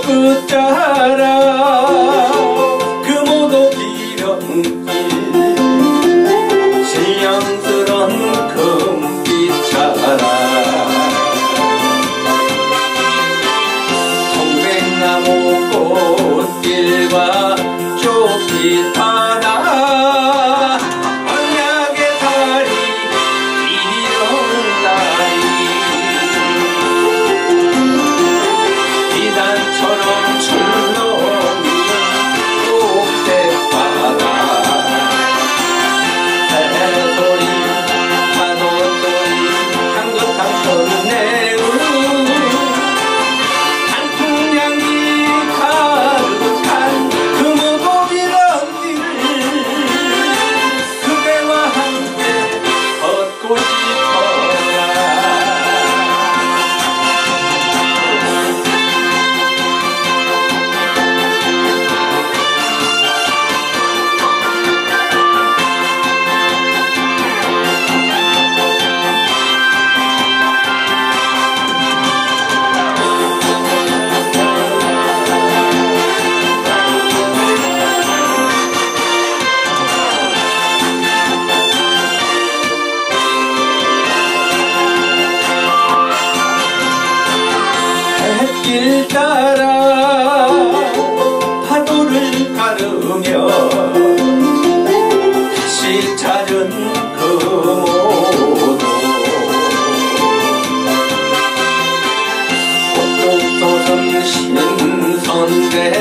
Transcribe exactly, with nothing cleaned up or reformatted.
끝자락 금오도 비령길 신령스런 금빛자락 청백나무 꽃길과 좁빛 바다 언약의 다리 이런다리 비단처럼 출렁이는 꼭대바다 새소리 파도소리 향긋한 꽃내음 단풍향기 가득한 금오도 비런길 그대와 함께 걷고 싶어라. 길 따라 파도를 가르며 다시 찾은 금오도 꽃도 솟은 신선대